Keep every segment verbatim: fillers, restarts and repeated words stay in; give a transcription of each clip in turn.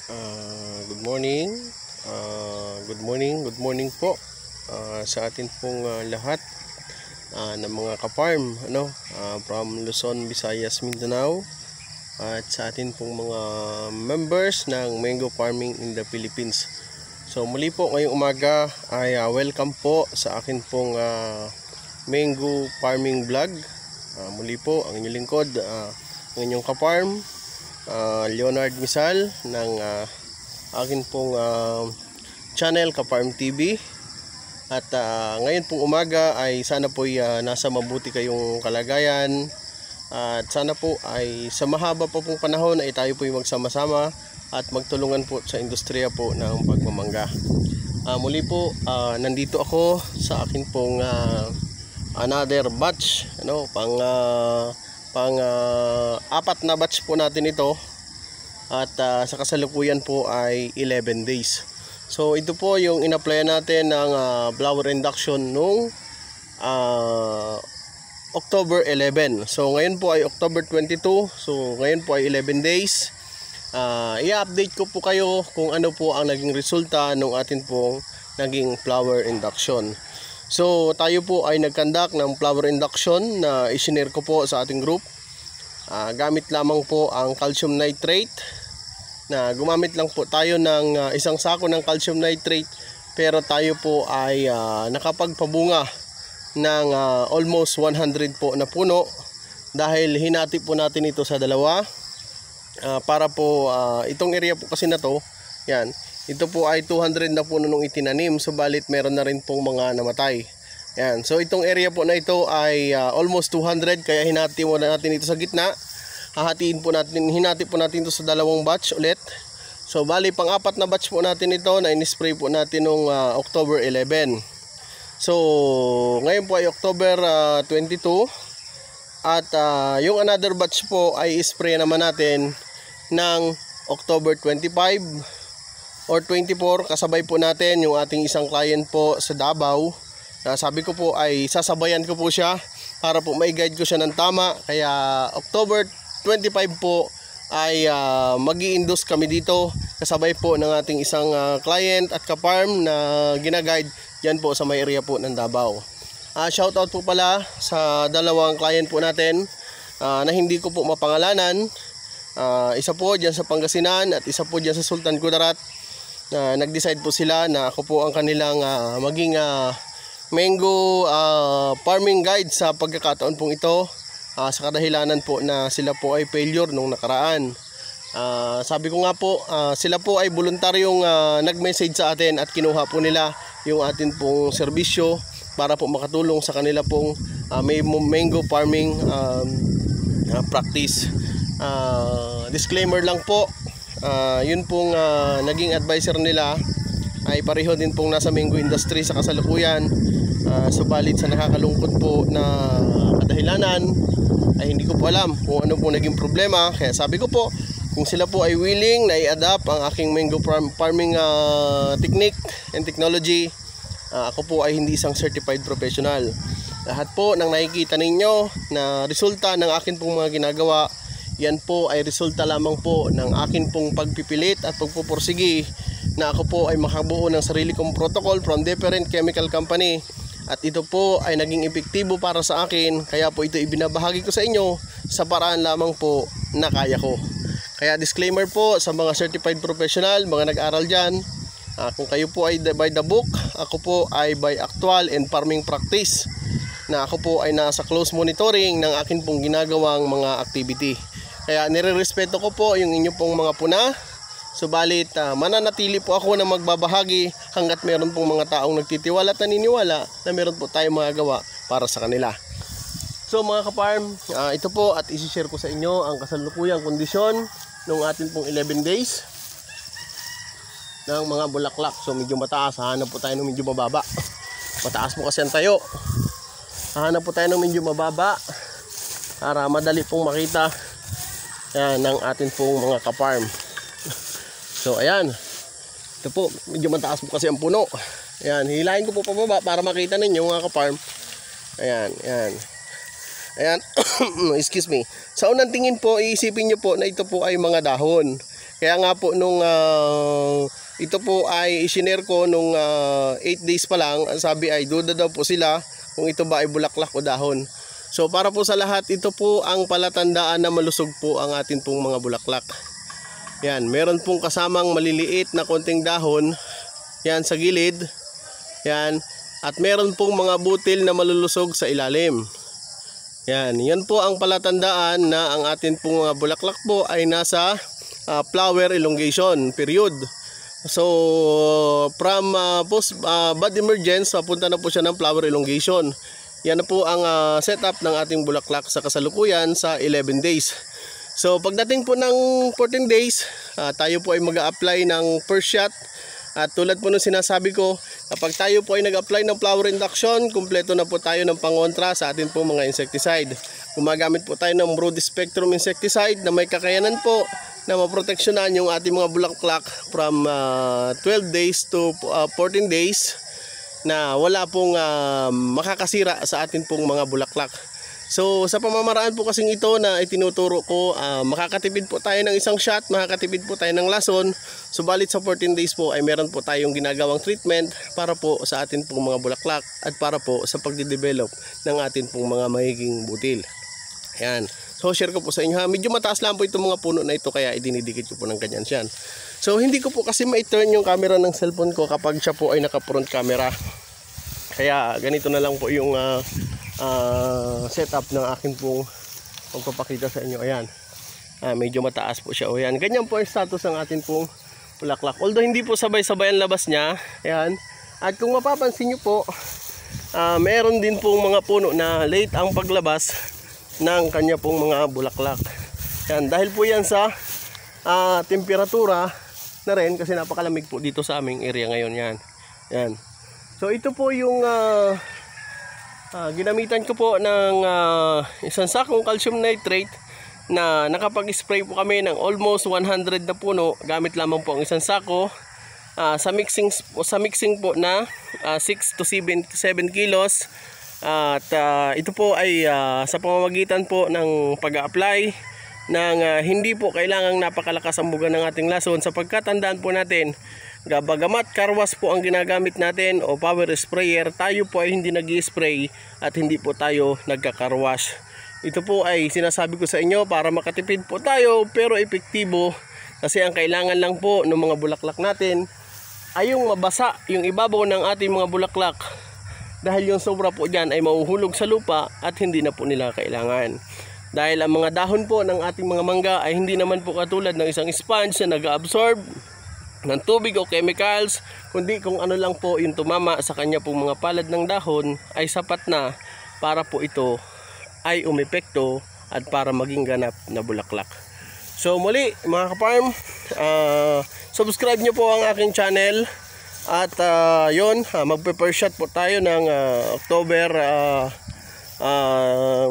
Uh, good morning. Uh, good morning, good morning po uh, sa atin pong uh, lahat uh, ng mga ka-farm ano, uh, from Luzon, Visayas, Mindanao at sa atin pong mga members ng Mango Farming in the Philippines. So muli po ngayong umaga ay uh, welcome po sa akin pong uh, Mango Farming Vlog. Uh, muli po ang inyong lingkod, uh, ang inyong ka-farm, Uh, Leonard Misal ng uh, akin pong uh, channel Ka-Farm T V. At uh, ngayon pong umaga ay sana po uh, nasa mabuti kayong kalagayan, uh, at sana po ay sa mahaba pa pong panahon ay tayo po yung magsama-sama at magtulungan po sa industriya po ng pagmamangga. Uh, muli po uh, nandito ako sa akin pong uh, another batch, ano, pang uh, pang uh, apat na batch po natin ito, at uh, sa kasalukuyan po ay eleven days. So ito po yung in-apply natin ng uh, flower induction nung uh, October eleven. So ngayon po ay October twenty-two, so ngayon po ay eleven days. uh, i-update ko po kayo kung ano po ang naging resulta ng atin pong naging flower induction. So tayo po ay nag-conduct ng flower induction na isinare ko po sa ating group. Uh, gamit lamang po ang calcium nitrate, na gumamit lang po tayo ng uh, isang sako ng calcium nitrate, pero tayo po ay uh, nakapagpabunga ng uh, almost one hundred po na puno, dahil hinati po natin ito sa dalawa uh, para po uh, itong area po kasi na to, yan, ito po ay two hundred na puno nung itinanim, subalit meron na rin pong mga namatay. Yan. So itong area po na ito ay uh, almost two hundred, kaya hinati mo na natin ito sa gitna. Hahatiin po natin, hinati po natin ito sa dalawang batch ulit. So bali pang apat na batch po natin ito na in-spray po natin nung uh, October eleven. So ngayon po ay October uh, twenty-two, at uh, yung another batch po ay spray naman natin ng October twenty-five or twenty-four. Kasabay po natin yung ating isang client po sa Davao. Uh, sabi ko po ay sasabayan ko po siya para po may guide ko siya ng tama. Kaya October twenty-five po ay uh, mag-i-induce kami dito kasabay po ng ating isang uh, client at ka-farm na gina-guide dyan po sa may area po ng Davao. Uh, shout out po pala sa dalawang client po natin uh, na hindi ko po mapangalanan. Uh, isa po dyan sa Pangasinan at isa po dyan sa Sultan Kudarat. Uh, nag-decide po sila na ako po ang kanilang uh, maging uh, Mango uh, farming guide sa pagkakataon pong ito, uh, sa kadahilanan po na sila po ay failure nung nakaraan. Uh, sabi ko nga po, uh, sila po ay voluntaryong uh, nag-message sa atin at kinuha po nila yung atin pong serbisyo para po makatulong sa kanila pong uh, mango farming um, uh, practice. Uh, disclaimer lang po, uh, yun pong uh, naging advisor nila ay pareho din pong nasa mango industry sa kasalukuyan. Uh, subalit sa nakakalungkot po na kadahilanan ay hindi ko po alam kung ano po naging problema. Kaya sabi ko po, kung sila po ay willing na i-adapt ang aking mango farm, farming uh, technique and technology, uh, ako po ay hindi isang certified professional. Lahat po ng nakikita ninyo na resulta ng akin pong mga ginagawa, yan po ay resulta lamang po ng akin pong pagpipilit at pagpupursigi na ako po ay makabuo ng sarili kong protocol from different chemical company. At ito po ay naging epektibo para sa akin, kaya po ito ibinabahagi ko sa inyo sa paraan lamang po na kaya ko. Kaya disclaimer po sa mga certified professional, mga nag-aral dyan, uh, kung kayo po ay by the book, ako po ay by actual and farming practice, na ako po ay nasa close monitoring ng akin pong ginagawang mga activity. Kaya nire-respeto ko po yung inyo pong mga puna. Subalit uh, mananatili po ako na magbabahagi hanggat meron pong mga taong nagtitiwala at naniniwala na meron po tayong magagawa para sa kanila. So mga ka-farm, uh, ito po at isi-share ko sa inyo ang kasalukuyang kondisyon ng ating pong eleven days ng mga bulaklak. So medyo mataas, hahanap po tayo ng medyo mababa. Mataas po kasi ang tayo. Hahanap po tayo ng medyo mababa para madali pong makita yan, ng ating pong mga ka-farm. So ayan, ito po, medyo mataas po kasi ang puno. Ayan, hilahin ko po pababa para makita ninyo mga ka-farm. Ayan, ayan. Ayan, excuse me. Sa unang tingin po, iisipin nyo po na ito po ay mga dahon. Kaya nga po nung uh, ito po ay isinare ko nung eight days pa lang, ang sabi ay duda daw po sila kung ito ba ay bulaklak o dahon. So para po sa lahat, ito po ang palatandaan na malusog po ang atin pong mga bulaklak. Yan, meron pong kasamang maliliit na konting dahon yan sa gilid. Yan, at meron pong mga butil na malulusog sa ilalim. Yan, yan po ang palatandaan na ang atin pong mga bulaklak po ay nasa uh, flower elongation period. So from uh, post uh, bud emergence, papunta na po siya ng flower elongation. Yan na po ang uh, setup ng ating bulaklak sa kasalukuyan sa eleven days. So pagdating po ng fourteen days, uh, tayo po ay mag-a-apply ng first shot. At tulad po ng sinasabi ko, kapag tayo po ay nag-apply ng flower induction, kumpleto na po tayo ng pangontra sa atin po mga insecticide. Gumagamit po tayo ng broad spectrum insecticide na may kakayanan po na maproteksyonan yung ating mga bulaklak from uh, twelve days to uh, fourteen days na wala pong uh, makakasira sa atin pong mga bulaklak. So sa pamamaraan po kasing ito na itinuturo ko, uh, makakatipid po tayo ng isang shot, makakatipid po tayo ng lason. Subalit sa fourteen days po ay meron po tayong ginagawang treatment para po sa atin pong mga bulaklak at para po sa pagde-develop ng atin pong mga mahiging butil. Ayan. So share ko po sa inyo ha. Medyo mataas lang po itong mga puno na ito kaya idinidikit ko po ng ganyan siyan. So hindi ko po kasi ma-turn yung camera ng cellphone ko kapag siya po ay naka-front camera. Kaya ganito na lang po yung uh, uh, setup ng akin pong pagpapakita sa inyo. Ayan. Ah, medyo mataas po siya. O yan. Ganyan po ang status ng atin pong bulaklak. Although hindi po sabay-sabay ang labas niya. Ayan. At kung mapapansin nyo po, uh, meron din pong mga puno na late ang paglabas ng kanya pong mga bulaklak. Yan, dahil po yan sa uh, temperatura na rin kasi napakalamig po dito sa aming area ngayon. Yan. Yan. So ito po yung uh, uh, ginamitan ko po ng uh, isang sakong calcium nitrate na nakapag-spray po kami ng almost one hundred na puno gamit lamang po ang isang sako. Uh, sa mixing sa mixing po na uh, six to seven kilos. Uh, at uh, ito po ay uh, sa pamamagitan po ng pag-a-apply ng uh, hindi po kailangang napakalakas ang buga ng ating lason, sapagkat tandaan po natin, bagamat karwas po ang ginagamit natin o power sprayer, tayo po ay hindi nag-i-spray at hindi po tayo nagkakarwash. Ito po ay sinasabi ko sa inyo para makatipid po tayo pero epektibo, kasi ang kailangan lang po ng mga bulaklak natin ay yung mabasa yung ibabaw ng ating mga bulaklak, dahil yung sobra po dyan ay mahuhulog sa lupa at hindi na po nila kailangan. Dahil ang mga dahon po ng ating mga mangga ay hindi naman po katulad ng isang sponge na nag-absorb ng tubig o chemicals, kundi kung ano lang po yung tumama sa kanya pong mga palad ng dahon ay sapat na para po ito ay umepekto at para maging ganap na bulaklak. So muli mga ka-farm, uh, subscribe nyo po ang aking channel. At uh, yun, uh, mag-prepare shot po tayo ng uh, October uh, uh,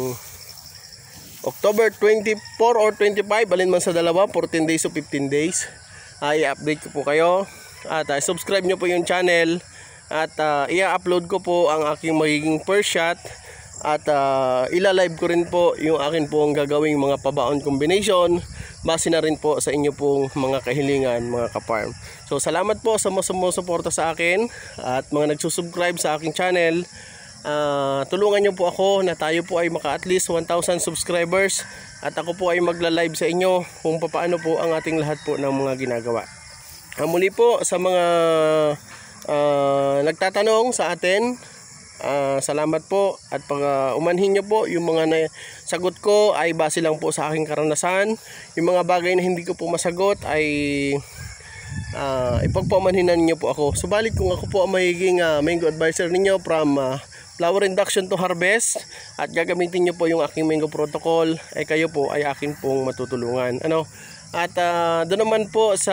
October twenty-four or twenty-five, alin man sa dalawa, fourteen days o fifteen days. Uh, i-update ko po kayo. At uh, subscribe nyo po yung channel. At uh, i-upload ko po ang aking magiging first shot. At uh, ila-live ko rin po yung akin pong gagawing mga pabaon combination, base na rin po sa inyo pong mga kahilingan mga ka-farm. So salamat po sa mga sumusuporta sa akin at mga nagsusubscribe sa aking channel. uh, Tulungan nyo po ako na tayo po ay maka at least one thousand subscribers. At ako po ay magla-live sa inyo kung paano po ang ating lahat po ng mga ginagawa. uh, Muli po sa mga uh, nagtatanong sa atin, Uh, salamat po, at pag uh, umanhin nyo po yung mga na sagot ko ay base lang po sa aking karanasan. Yung mga bagay na hindi ko po masagot ay uh, ipagpamanhinan nyo po ako. Subalit kung ako po ang magiging uh, mango advisor ninyo from uh, flower induction to harvest at gagamitin nyo po yung aking mango protocol, ay kayo po ay akin pong matutulungan. Ano? At uh, doon naman po sa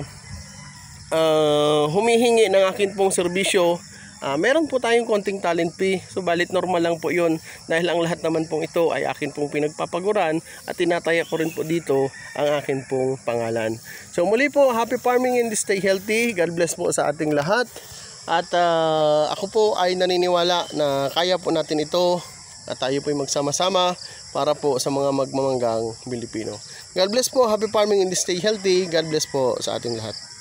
uh, humihingi ng akin pong serbisyo, Uh, meron po tayong konting talent fee, subalit normal lang po yun, dahil ang lahat naman pong ito ay akin pong pinagpapaguran at tinataya ko rin po dito ang akin pong pangalan. So muli po, happy farming and stay healthy. God bless po sa ating lahat. At uh, ako po ay naniniwala na kaya po natin ito at tayo po ay magsama-sama para po sa mga magmamanggang Pilipino. God bless po, happy farming and stay healthy. God bless po sa ating lahat.